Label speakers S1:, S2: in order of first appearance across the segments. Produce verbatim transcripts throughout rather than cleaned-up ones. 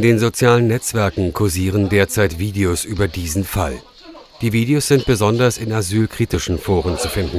S1: den sozialen Netzwerken kursieren derzeit Videos über diesen Fall. Die Videos sind besonders in asylkritischen Foren zu finden.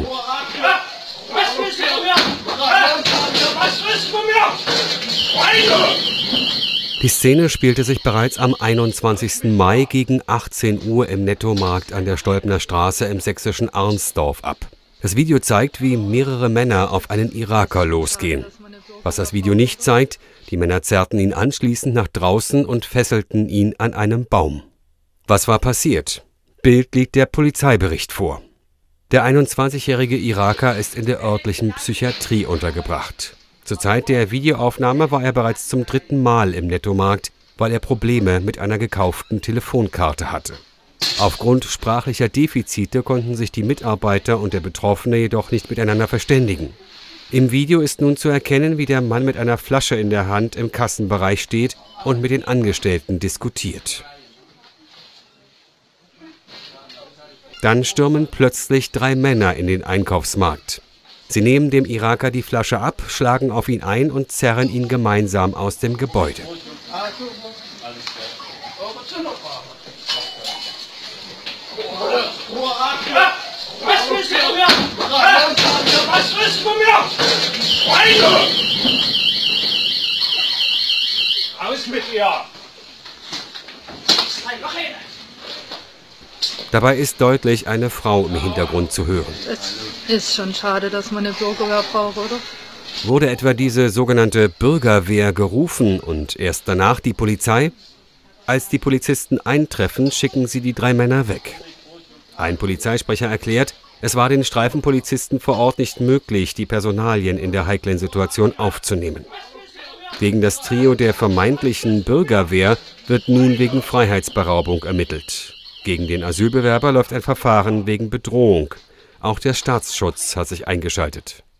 S1: Die Szene spielte sich bereits am einundzwanzigsten Mai gegen achtzehn Uhr im Nettomarkt an der Stolpener Straße im sächsischen Arnsdorf ab. Das Video zeigt, wie mehrere Männer auf einen Iraker losgehen. Was das Video nicht zeigt, die Männer zerrten ihn anschließend nach draußen und fesselten ihn an einem Baum. Was war passiert? Bild liegt der Polizeibericht vor. Der einundzwanzigjährige Iraker ist in der örtlichen Psychiatrie untergebracht. Zur Zeit der Videoaufnahme war er bereits zum dritten Mal im Nettomarkt, weil er Probleme mit einer gekauften Telefonkarte hatte. Aufgrund sprachlicher Defizite konnten sich die Mitarbeiter und der Betroffene jedoch nicht miteinander verständigen. Im Video ist nun zu erkennen, wie der Mann mit einer Flasche in der Hand im Kassenbereich steht und mit den Angestellten diskutiert. Dann stürmen plötzlich drei Männer in den Einkaufsmarkt. Sie nehmen dem Iraker die Flasche ab, schlagen auf ihn ein und zerren ihn gemeinsam aus dem Gebäude.
S2: Aus mit ihr!
S1: Dabei ist deutlich eine Frau im Hintergrund zu hören.
S3: Es ist schon schade, dass man eine Bürgerwehr braucht, oder?
S1: Wurde etwa diese sogenannte Bürgerwehr gerufen und erst danach die Polizei? Als die Polizisten eintreffen, schicken sie die drei Männer weg. Ein Polizeisprecher erklärt, es war den Streifenpolizisten vor Ort nicht möglich, die Personalien in der heiklen Situation aufzunehmen. Gegen das Trio der vermeintlichen Bürgerwehr wird nun wegen Freiheitsberaubung ermittelt. Gegen den Asylbewerber läuft ein Verfahren wegen Bedrohung. Auch der Staatsschutz hat sich eingeschaltet.